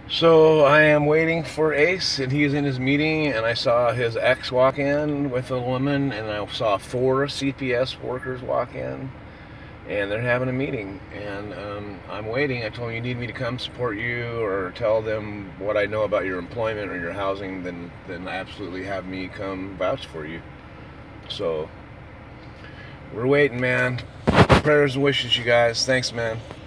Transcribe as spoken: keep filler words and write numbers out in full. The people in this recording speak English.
So I am waiting for Ace, and he's in his meeting, and I saw his ex walk in with a woman, and I saw four C P S workers walk in, and they're having a meeting, and um, I'm waiting. I told them, you need me to come support you or tell them what I know about your employment or your housing, then, then absolutely have me come vouch for you. So we're waiting, man. Prayers and wishes, you guys. Thanks, man.